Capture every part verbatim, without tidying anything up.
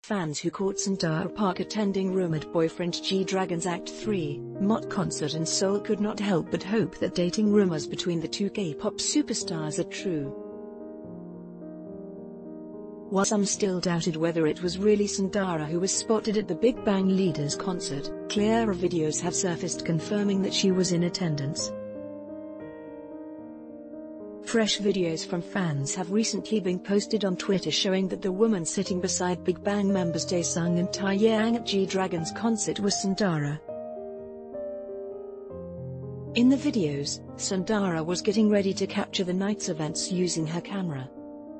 Fans who caught Sandara Park attending rumored boyfriend G-Dragon's Act three M O T concert in Seoul could not help but hope that dating rumors between the two K-pop superstars are true. While some still doubted whether it was really Sandara who was spotted at the Big Bang Leaders concert, clearer videos have surfaced confirming that she was in attendance. Fresh videos from fans have recently been posted on Twitter showing that the woman sitting beside Big Bang members Daesung and Taeyang at G-Dragon's concert was Sandara. In the videos, Sandara was getting ready to capture the night's events using her camera.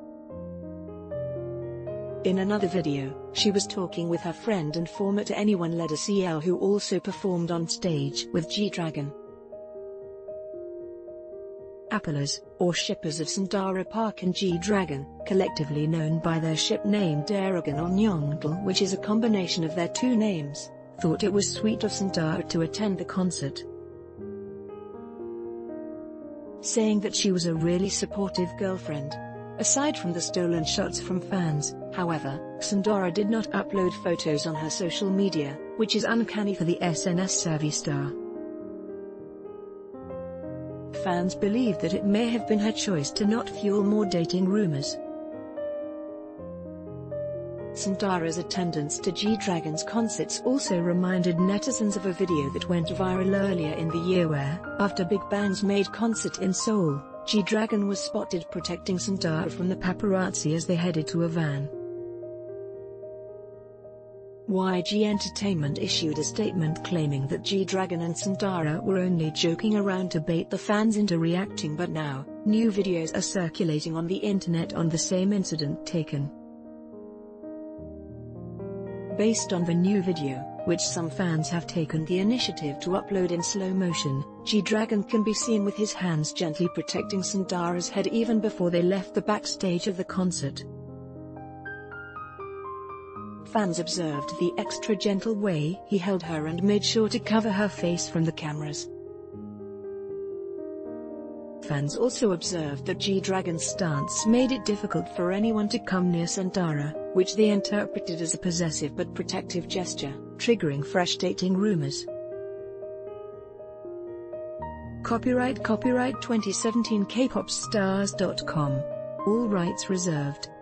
In another video, she was talking with her friend and former To Anyone Leda C L who also performed on stage with G-Dragon. Appellers, or shippers of Sandara Park and G-Dragon, collectively known by their ship name Daeragon or Nyongdal, which is a combination of their two names, thought it was sweet of Sandara to attend the concert, saying that she was a really supportive girlfriend. Aside from the stolen shots from fans, however, Sandara did not upload photos on her social media, which is uncanny for the S N S-savvy star. Fans believe that it may have been her choice to not fuel more dating rumors. Sandara's attendance to G-Dragon's concerts also reminded netizens of a video that went viral earlier in the year where, after Big Bang's Made concert in Seoul, G-Dragon was spotted protecting Sandara from the paparazzi as they headed to a van. Y G Entertainment issued a statement claiming that G-Dragon and Sandara were only joking around to bait the fans into reacting, but now, new videos are circulating on the internet on the same incident taken. Based on the new video, which some fans have taken the initiative to upload in slow motion, G-Dragon can be seen with his hands gently protecting Sandara's head even before they left the backstage of the concert. Fans observed the extra gentle way he held her and made sure to cover her face from the cameras. Fans also observed that G-Dragon's stance made it difficult for anyone to come near Sandara, which they interpreted as a possessive but protective gesture, triggering fresh dating rumors. Copyright Copyright twenty seventeen K pop stars dot com. All rights reserved.